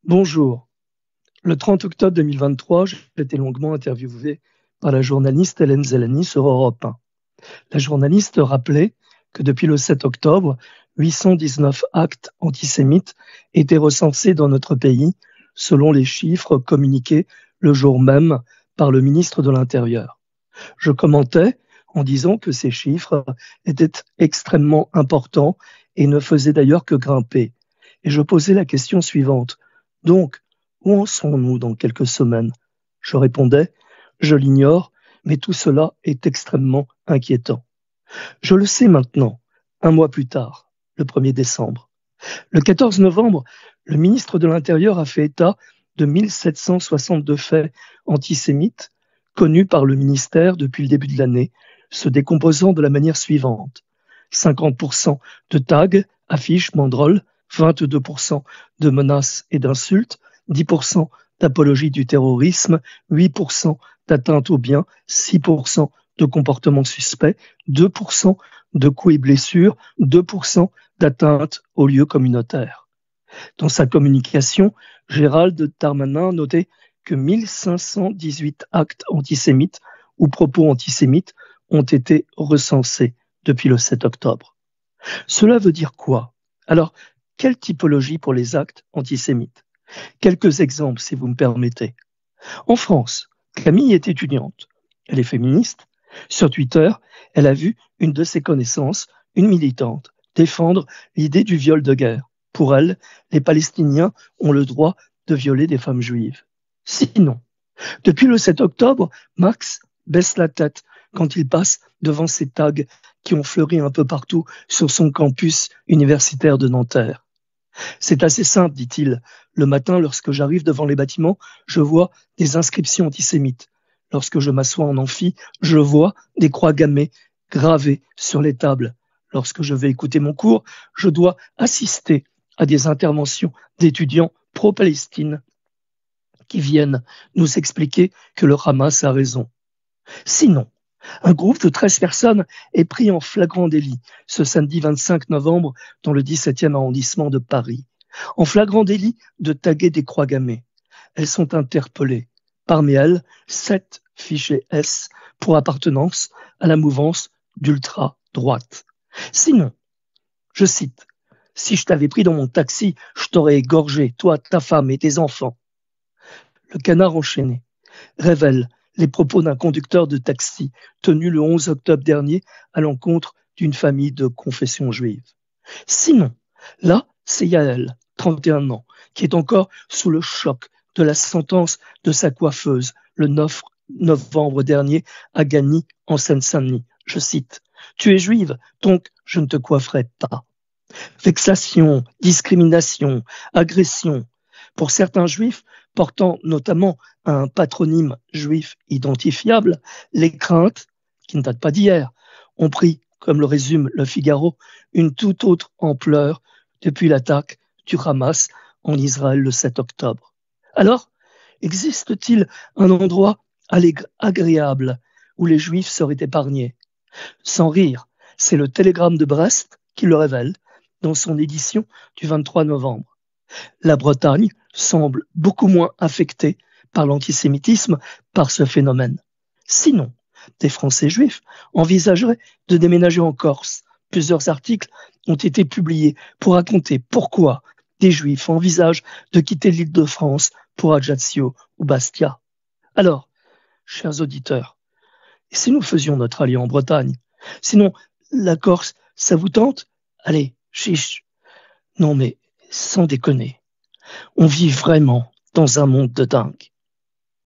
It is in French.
Bonjour. Le 30 octobre 2023, j'ai été longuement interviewé par la journaliste Hélène Zeleny sur Europe 1. La journaliste rappelait que depuis le 7 octobre, 819 actes antisémites étaient recensés dans notre pays, selon les chiffres communiqués le jour même par le ministre de l'Intérieur. Je commentais en disant que ces chiffres étaient extrêmement importants et ne faisaient d'ailleurs que grimper. Et je posais la question suivante. Donc, où en sommes-nous dans quelques semaines? Je répondais, je l'ignore, mais tout cela est extrêmement inquiétant. Je le sais maintenant, un mois plus tard, le 1er décembre. Le 14 novembre, le ministre de l'Intérieur a fait état de 1762 faits antisémites connus par le ministère depuis le début de l'année, se décomposant de la manière suivante. 50% de tags, affiches, banderoles, 22% de menaces et d'insultes, 10% d'apologie du terrorisme, 8% d'atteinte aux biens, 6% de comportements suspects, 2% de coups et blessures, 2% d'atteinte aux lieux communautaires. Dans sa communication, Gérald Darmanin notait que 1518 actes antisémites ou propos antisémites ont été recensés depuis le 7 octobre. Cela veut dire quoi? Alors, quelle typologie pour les actes antisémites? Quelques exemples, si vous me permettez. En France, Camille est étudiante. Elle est féministe. Sur Twitter, elle a vu une de ses connaissances, une militante, défendre l'idée du viol de guerre. Pour elle, les Palestiniens ont le droit de violer des femmes juives. Sinon, depuis le 7 octobre, Max baisse la tête quand il passe devant ces tags qui ont fleuri un peu partout sur son campus universitaire de Nanterre. C'est assez simple, dit-il. Le matin, lorsque j'arrive devant les bâtiments, je vois des inscriptions antisémites. Lorsque je m'assois en amphi, je vois des croix gammées gravées sur les tables. Lorsque je vais écouter mon cours, je dois assister à des interventions d'étudiants pro-Palestine qui viennent nous expliquer que le Hamas a raison. Sinon, un groupe de 13 personnes est pris en flagrant délit ce samedi 25 novembre dans le 17e arrondissement de Paris. En flagrant délit de taguer des croix gammées. Elles sont interpellées. Parmi elles, 7 fichés S pour appartenance à la mouvance d'ultra-droite. Sinon, je cite, « Si je t'avais pris dans mon taxi, je t'aurais égorgé, toi, ta femme et tes enfants. » Le Canard enchaîné révèle les propos d'un conducteur de taxi tenu le 11 octobre dernier à l'encontre d'une famille de confession juive. Sinon, là, c'est Yael, 31 ans, qui est encore sous le choc de la sentence de sa coiffeuse le 9 novembre dernier à Gagny, en Seine-Saint-Denis. Je cite, « Tu es juive, donc je ne te coifferai pas. » Vexation, discrimination, agression. Pour certains juifs, portant notamment un patronyme juif identifiable, les craintes, qui ne datent pas d'hier, ont pris, comme le résume Le Figaro, une toute autre ampleur depuis l'attaque du Hamas en Israël le 7 octobre. Alors, existe-t-il un endroit agréable où les juifs seraient épargnés? Sans rire, c'est le Télégramme de Brest qui le révèle dans son édition du 23 novembre. La Bretagne semble beaucoup moins affectée par l'antisémitisme par ce phénomène. Sinon, des Français juifs envisageraient de déménager en Corse. Plusieurs articles ont été publiés pour raconter pourquoi des juifs envisagent de quitter l'Île-de-France pour Ajaccio ou Bastia. Alors, chers auditeurs, et si nous faisions notre allié en Bretagne? Sinon, la Corse, ça vous tente? Allez, chiche. Non mais, sans déconner, on vit vraiment dans un monde de dingue.